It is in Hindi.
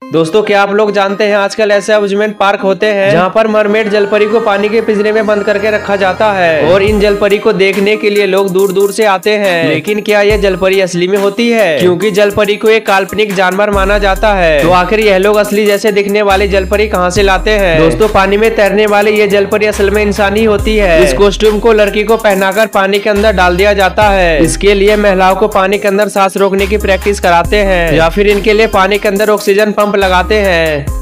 दोस्तों क्या आप लोग जानते हैं आजकल ऐसे अम्यूजमेंट पार्क होते हैं जहाँ पर मरमेड जलपरी को पानी के पिंजरे में बंद करके रखा जाता है और इन जलपरी को देखने के लिए लोग दूर दूर से आते हैं। लेकिन क्या ये जलपरी असली में होती है? क्योंकि जलपरी को एक काल्पनिक जानवर माना जाता है, तो आखिर यह लोग असली जैसे दिखने वाली जलपरी कहाँ से लाते हैं? दोस्तों पानी में तैरने वाली ये जलपरी असल में इंसानी होती है। इस कॉस्ट्यूम को लड़की को पहनाकर पानी के अंदर डाल दिया जाता है। इसके लिए महिलाओं को पानी के अंदर सांस रोकने की प्रैक्टिस कराते हैं या फिर इनके लिए पानी के अंदर ऑक्सीजन पंप लगाते हैं।